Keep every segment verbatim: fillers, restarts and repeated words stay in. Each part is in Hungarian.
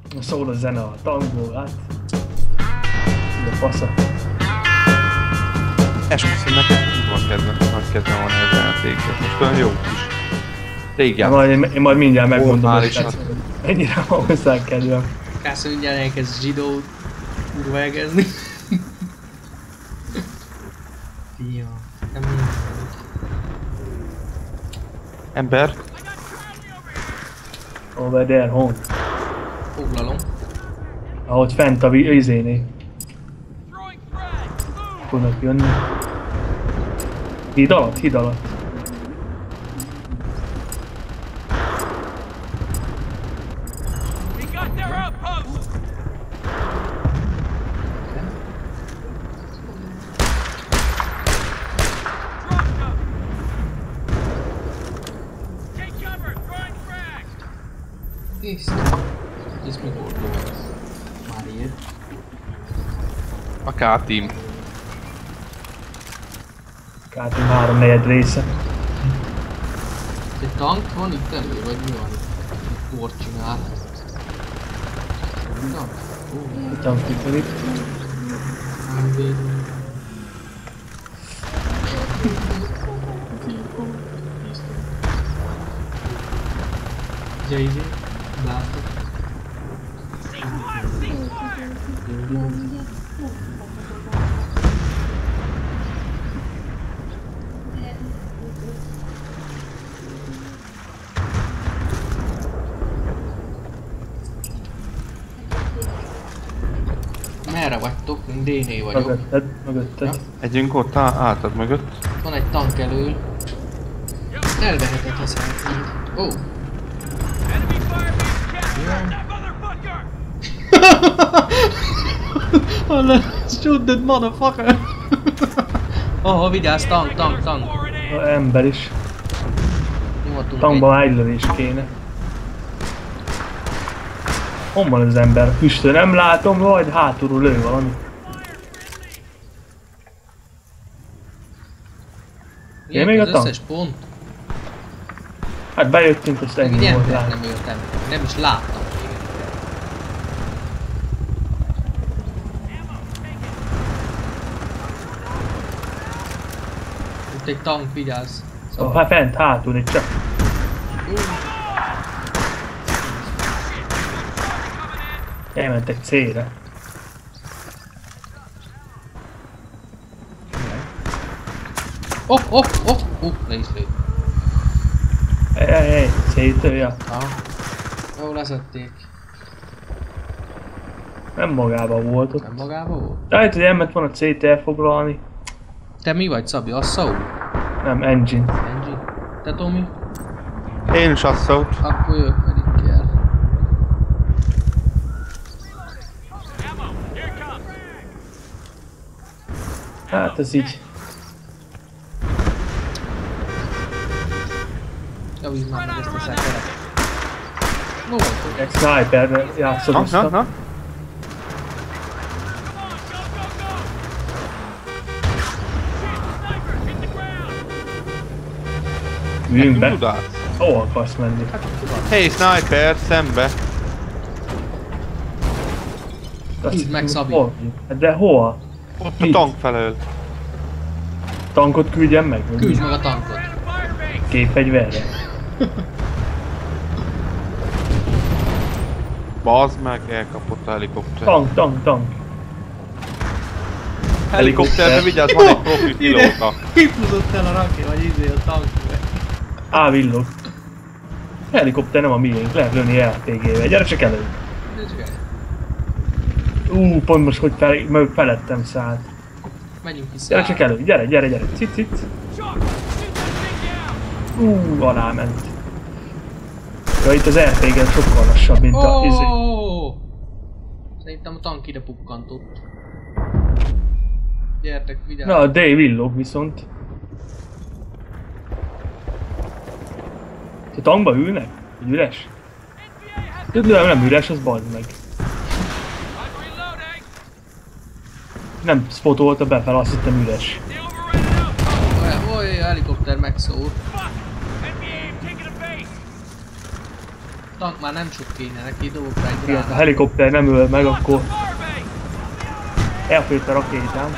Szól a zene a tankból, hát. Ez a fasza. Esküszöm, neked van kedvem, nagy kedvem van ezzel a játékot. Most olyan jó is. Régen. Majd, én, én majd mindjárt megmondom, Ó, hogy tehát, ennyire van hozzá kedvem. Kász, hogy mindjárt elkezd zsidó kurvágezni. Fia, nem minden. Ember. Over there, home. Foglalom. Ahogy fent a izéné. Tudnak jönni. Híd alatt, híd alatt. Kész. Ez mikor volt? Már ilyet. A K-team. Kátim három negyed része. Egy tank van itt elő, vagy mi van? Port csinál. Tank? Ó, A tank itt van itt. nem végül. jé jé, látok. Merre vagytok? Én D-nél vagyok. Mögötted, mögötted. Ja. Együnk ott átad mögött. Van egy tank elől. Elveheted, ha szeretnéd. Ó! Oh. Oh, shoot that motherfucker! Oh, vigyázz, tank, tank, tank! A ember is. Nyugodtunk Tankban egy lövés kéne. Hon van az ember? Füstő nem látom, vagy hátulról lő valami. Én még a tank? Összes pont? Hát bejöttünk, azt ennyi Egy volt ember rá. nem jöttem. Nem is láttam. Itt egy tank, vigyázz. Szóval hát fent, hátul itt csak. Elmentek célra. Oh, oh, oh, oh, le is lőtt. Ej, ej, ej, szétölje. Aha. Jó, leszették. Nem magában volt ott. Nem magában volt? Lehet, hogy elment volna cét elfoglalni. Te mi vagy, Szabi? Asszau? Nem, engine. Engine? Te Tomi? Én is asszolt. Akkor jövök, pedig kell. Hát ez így. Javítsd már meg ezt a szekeret. No, Egy sniperre Na, játszodoztam. na, na. Üljünk be. Tudát. Hol akarsz menni? Hey, sniper, szembe. Hívd meg, Szabi. Hol? De hol? Ott a Mit? tank felől. Tankot küldjem meg? Küldj meg a tankot. Gépfegyverre. Bazd meg, elkapott a helikopter. Tank, tank, tank. Helikopterbe vigyázz, van egy profi pilóta. Kihúzott el a raké, vagy izé a tank. Á, villog. Helikopter nem a miénk, lehet lőni er pé gével. Gyere csak elő. Ú, pont most hogy fel, mög felettem szállt. Menjünk vissza. Gyere csak elő, gyere, gyere, gyere. Cic, cic. Ú, alá ment. Ja, itt az er pé gé sokkal lassabb, mint a izé. Oh! Szerintem a tank ide pukkantott. Gyertek, vigyázz. Na, a D villog viszont. A tankba ülnek? Egy üres? Tudod, nem üres, az bazd meg. Nem spotolta befel, azt hittem üres. Oly, oly, helikopter megszól. Tank már nem sok kéne neki, dobok rá egy Igen, a gránát. helikopter nem öl meg, akkor elfőtt a rakétám.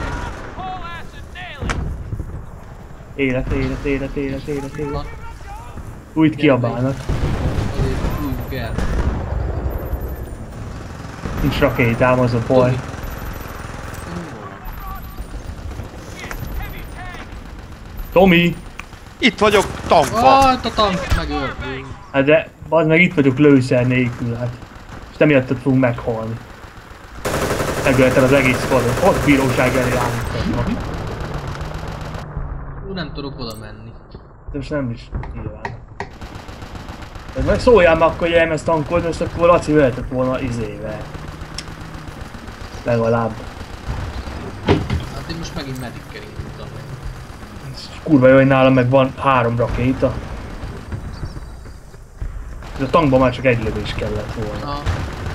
Élet, élet, élet, élet, élet, élet. Úgy kiabálnak. Azért újjuk el. Nincs rakétám, az a baj. Tomi! Itt vagyok, tankba! Ah, a tank megölt. Hát de, bazd meg, itt vagyok lőszer nélkül, hát. És nem miattad fogunk meghalni. Megöltem az egész falot. Ott bíróság elé állítottak. Ú, nem tudok oda menni. De most nem is nyilván. De meg szóljál már akkor, hogy elmész tankolni, és akkor Laci vehetett volna izével. Legalább. Hát én most megint medikkel indultam meg. Kurva jó, hogy nálam meg van három rakéta. Ez a tankban már csak egy lövés kellett volna. Ah.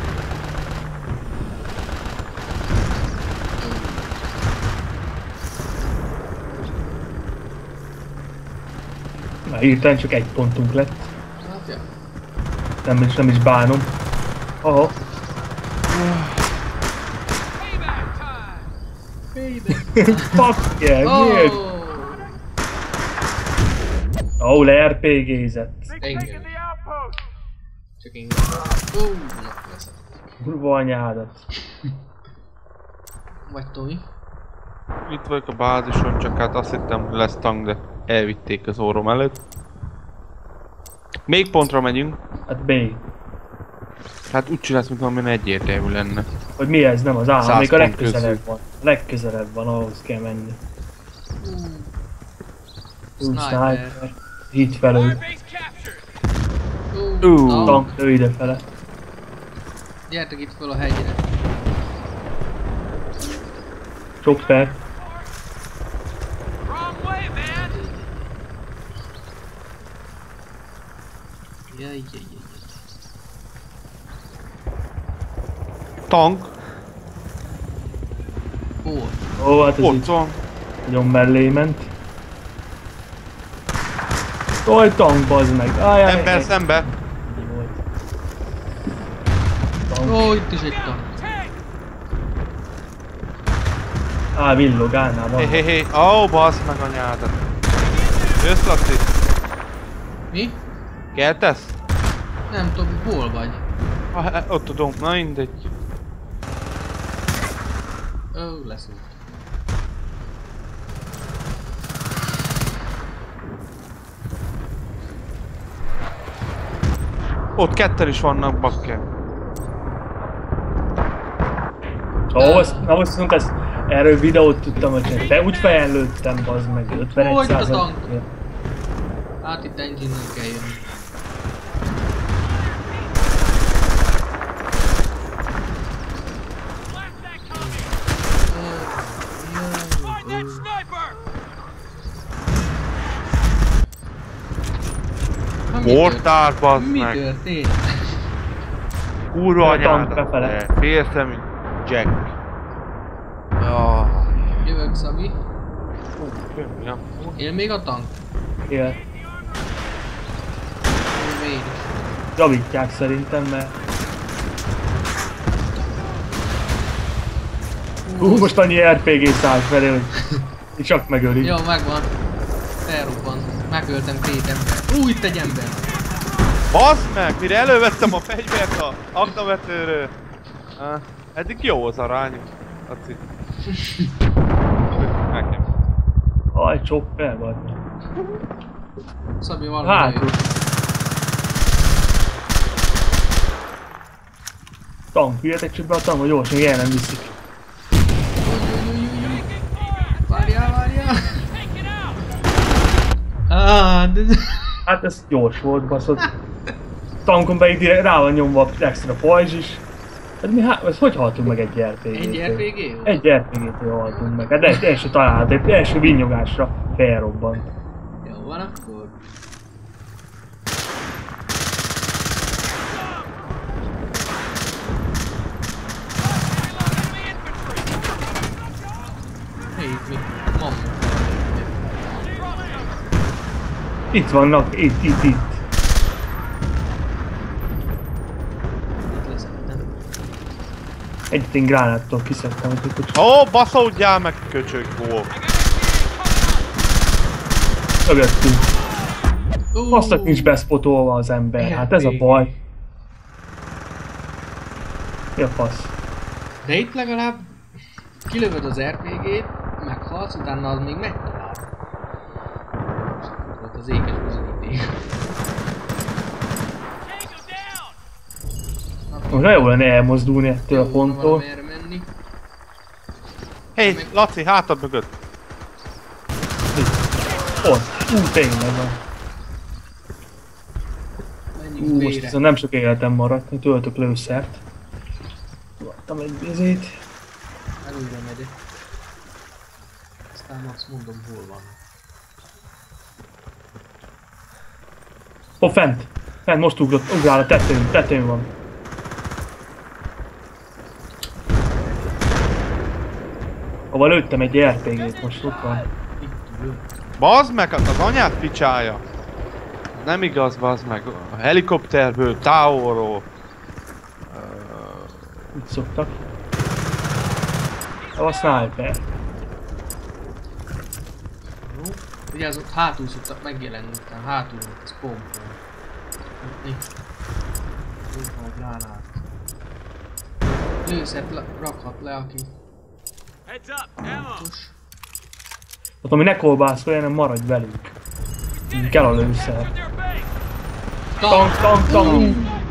Na, hirtelen csak egy pontunk lett. Hát ja. Nem is, nem is bánom. Aha. Fuck yeah, miért? Ó, oh, le-er pé gézett. Engem. Csak engem. Ó, na, leszettem. Kurva anyádat. Vagy Tomi? Itt vagyok a bázison, csak hát azt hittem, hogy lesz tank, de elvitték az orrom előtt. Még pontra megyünk. Hát B. Hát úgy csinálsz, mint valami egyértelmű lenne. Hogy mi ez, nem az A, még a legközelebb közül. van. A legközelebb van, ahhoz kell menni. Ú, Sniper. sniper. Itt felül. Ú, Ú. tank. Tank, ő idefele. Gyertek itt fel a hegyre. Chopper. Jaj, jaj, jaj. Tank! Hol? Ó, hát ez Ott itt van. nagyon mellé ment. Oj, tank, bazd meg. Ajaj, Ember szembe! Tank. Ó, itt is egy tank. Á, villog, állnál van. Hé hé hé, ó, bassz meg anyádat! Jössz, Laci? Mi? Keltesz? Nem tudom, hol vagy? Ah, ott tudom, na mindegy. Ó, leszúrt. Ott ketten is vannak, bakker. Ahhoz, ahhoz viszont ezt, erről videót tudtam, hogy te úgy fejen lőttem, bazd meg, ötvenegy Hogy a százalék. tank? Hát itt engine-nel kell jönni. Mortár, bassz Mi meg! történt? Kurva A tank anyádat! befele. te Félszemű Jack. Jaj. Jövök, Szabi. Ja. Él még a tank? Igen. Én is. Javítják szerintem, mert... Hú, most annyi er pé gé szállt felé, hogy csak megöli. Jó, megvan. Felrobbant. Megöltem két embert. Ú, itt egy ember. Bassz meg! Mire elővettem a fegyvert a aknavetőről. Ah, eddig jó az arány. Laci. Nekem. Aj, chopper vagy. Szabi valami Hátul. jön. Tank, jöhetek csak be a tank, hogy gyorsan, hogy el nem viszik. Várjál, várjál. Ah, de... Hát ez gyors volt, baszott. Tankon pedig direkt rá van nyomva extra pajzs is. Hát mi hát, ez hogy haltunk meg egy er pé gé-től? Egy er pé gé volt? Egy er pé gé-től haltunk meg. Hát de első találat, egy első vinnyogásra felrobbant. Jó van akkor. Hé, itt mi? Mamma. Itt vannak, itt, itt, itt. Egyet én gránáttól kiszedtem, hogy kicsit. Ó, baszódjál meg, köcsög, gól. Mögöttünk. Aztán nincs beszpotolva az ember, hát ez a baj. Mi a fasz? De itt legalább kilövöd az er pé gét, meghalsz, utána az még megy tovább. Volt az ékes bizonyíték. Nagyon jó lenne elmozdulni ettől a ponttól. Hé, hey, Laci, hátad mögött. Ott, ú, tényleg van. Ú, most ezen nem sok életem maradt, hogy töltök lőszert. Tudtam egy bizét. Előre megyek. Aztán azt mondom, hol van. Ó, fent! Fent, most ugrott, ugrál a tetőn, tetőn van. Hova lőttem egy er pé gét, most ott van. Bazd meg, az anyát picsája! Nem igaz, bazd meg. A helikopterből, távolról. Úgy szoktak. A sniper. Vigyázz, ott hátul szoktak megjelenni, utána hátul volt a spawn point. Itt van a gránát. Lőszert rakhat le, aki... Pontos. Ott ami ne kolbászolj, hanem maradj velünk. Kell a lőszer. Tank, tank, tank!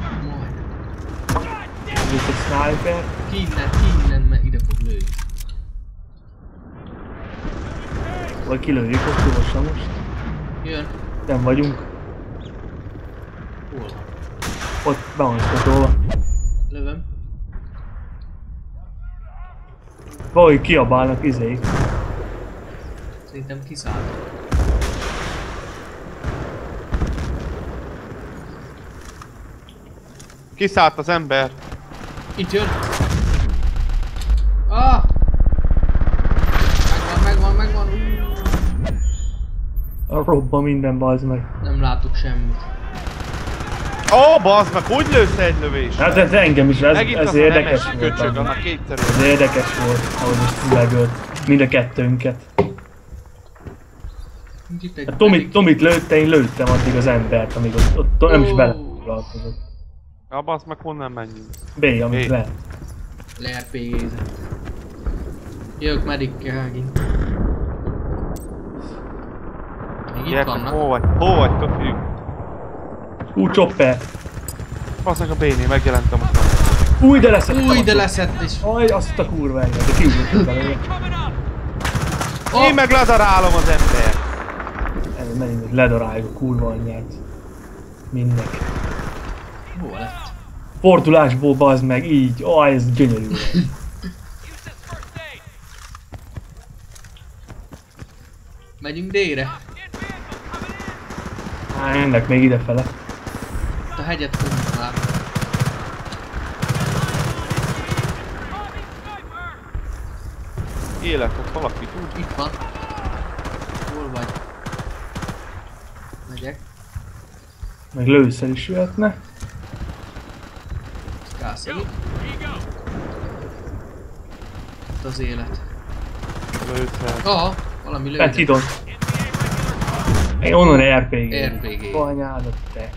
Itt egy sniper. Ki innen, ki innen, mert ide fog lőni. Vagy kilőjük ott gyorsan most. Jön. Nem vagyunk. Hol van? Ott be van szkotolva. Lövöm. Valahogy kiabálnak izék. Szerintem kiszálltak. Kiszállt az ember. Itt jön. Ah! Megvan, megvan, megvan. A robba minden, bazd meg. Nem látok semmit. Ó, oh, bazd meg, hogy lősz egy lövés? Hát ez engem is, ez, megint ez az érdekes a volt. köcsög, annak kétszer. Ez érdekes volt, ahogy most megölt. Mind a kettőnket. Hát Tomit, Tomit lőtte, én lőttem addig az embert, amíg ott, ott, ott nem is bele foglalkozott. Ja, bazd meg, honnan menjünk? B, amit B. lehet. Le er pé gézett. Jövök medikkel megint. Még itt Gyertek, vannak. hol vagy? Hol vagytok, fiúk? Ú, chopper! Bazd meg a bé-nél megjelentem aztán. Új, de leszett! Új, de leszett is. Aj, azt a kurva engem, de kiugrottam belőle. Oh. Én meg ledarálom az ember. Ez menjünk, hogy ledaráljuk a kurva anyját. Mindnek. Hol lett? Fordulásból bazd meg, így. Aj, ez gyönyörű volt. Megyünk délre. Á, ennek még idefele. A hegyet fogunk már. Életet valaki tud. Itt van. Hol vagy? Megyek. Meg lőszer is jöhetne. Kászoljuk. Itt az élet. Lőszer. Aha, valami Fent lőtt. hidon. Én onnan er pé gé. er pé gé. Anyádat te.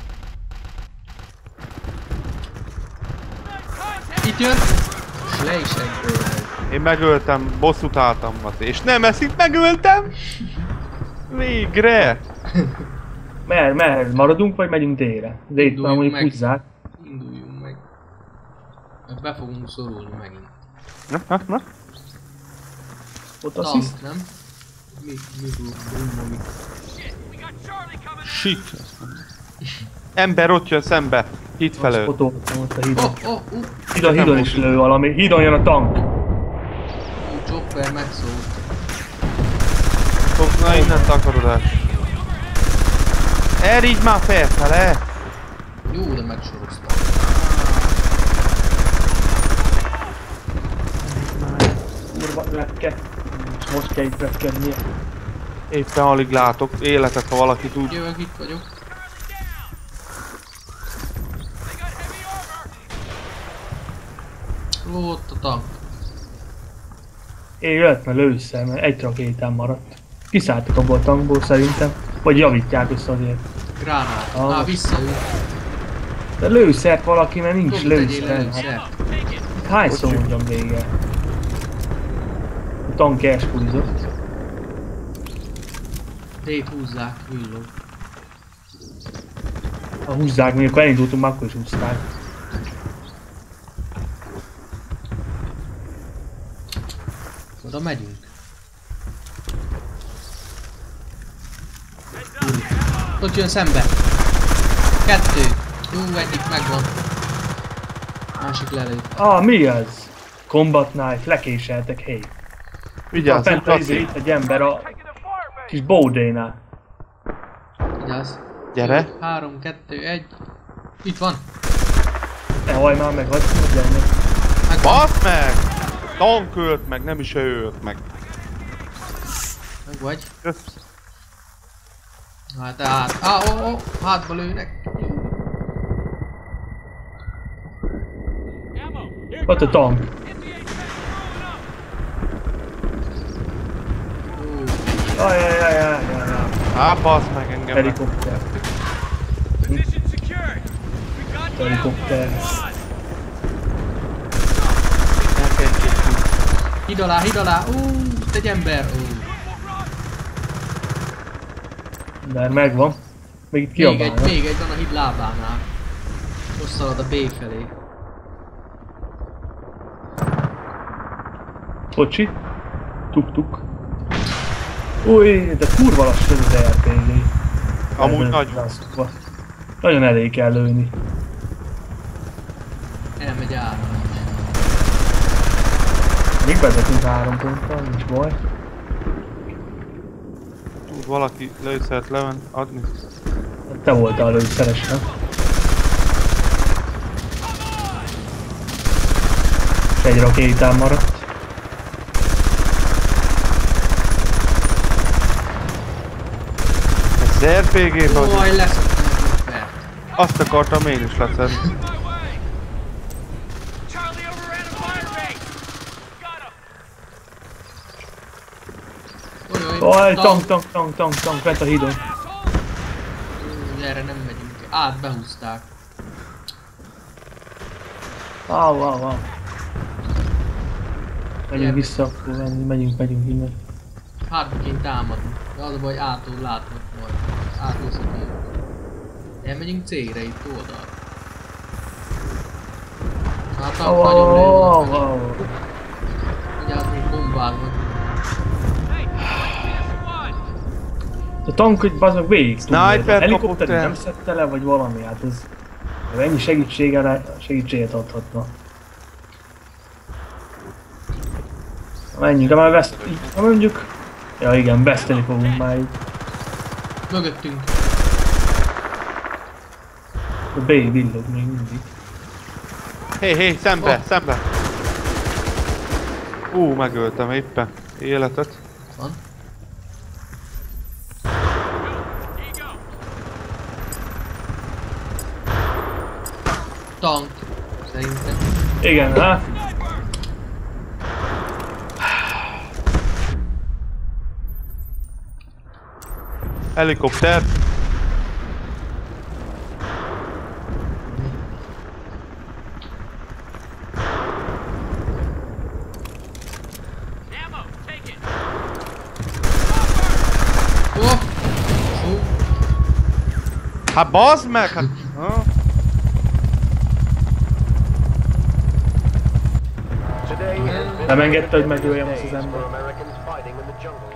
Itt jön. És le is egyből. Én megöltem, bosszút álltam, és nem ezt itt megöltem! Végre! Mer, mer, maradunk vagy megyünk délre? De itt már mondjuk úgy zárt. Induljunk meg. Meg be fogunk szorulni megint. Na, na, na. Ott assziszt? Tank, nem? Mi, mi, mi, mi, Shit! Ember ott jön szembe, híd Azt felől. fotoltam ott a hídon. Oh, oh, uh. Hídon, hídon is lő valami. Hídon jön a tank. Ú, chopper megszólt. Fog, na innen takarodás. Erígy már felfele! Jó, de megsoroztam. Kurva lepke. És most kell itt repkednie. Éppen alig látok életet, ha valaki tud. Jövök, itt vagyok. Ó, ott a tank. Én jöhet meg lősszel, mert egy rakétán maradt. Kiszálltak abból a tankból szerintem. Vagy javítják össze azért. Gránát. Ah. Á, visszaül. De lőszert valaki, mert nincs Dobd, tegyél le lőszer. lőszert. Hányszor mondjam vége? A tank elspurizott. Dét húzzák, villog. Ha húzzák, még akkor elindultunk, már akkor is húzták. Oda megyünk. Ott jön szembe. Kettő. Jó, egyik megvan. Másik lelőtt. Ah, mi az? Combat knife, lekéseltek, hé. Vigyázz, Fent a izé, Laci. itt egy ember a kis bódénál. Vigyázz. Gyere. Három, kettő, egy. Itt van. Ne hajj már meg, hagyd mondjam meg. Megvan. Baszd meg! Tank ölt meg, nem is ő ölt meg. Meg vagy. Kösz. Hát át. Á, ó, ó, hátba lőnek. Ott a tank. Ó, Ajajajajajajaj. Á, baszd meg engem. Helikopter. Helikopter. híd alá, híd alá. Ú, itt egy ember. Ú. De megvan. Még itt Még egy, kiabálnak. még egy van a híd lábánál. Most szalad a B felé. Kocsi. Tuk-tuk. Új, de kurva lassan az er pé gé. Amúgy nagy. Nagyon elég kell lőni. Elmegy át. Még vezetünk három ponttal, nincs baj. Tud valaki lőszert leven adni? Te voltál a lőszeres, nem? Egy rakétán maradt. Ez er pé gé vagy? Oj, leszoktam a fegyvert. Azt akartam én is leszedni. Oj, oj, Oj, tank, tank, tank, tank, tank, vett a hídon. Ú, erre nem megyünk. Át behúzták. Wow, wow, wow. Megyünk vissza, akkor menjünk, megyünk, megyünk innen. Hátbaként támadunk. De az a baj, átul látnak majd. Átúszok így. Elmegyünk C-re itt oldal. Hát a Wow, nagyon wow, lőnek. wow. Vigyázz, még bombáznak. A tank, hogy bazd végig tudja. Sniper A helikopter kapott el. nem szedte le, vagy valami, hát ez... Ennyi segítséggel, segítséget adhatna. Menjünk, de már veszt... Ha mondjuk... Ja igen, veszteni fogunk már így. Mögöttünk. A B villog még mindig. Hé, hé, szembe, Oh. szembe! Ú, megöltem éppen. Életet. Van. Tank. Szerintem. Igen, hát? Helikopter. Oh! Ó! Hát bazd meg! Hát... Ha? Nem engedte, hogy megöljem azt az embert. Americans fighting in the jungle.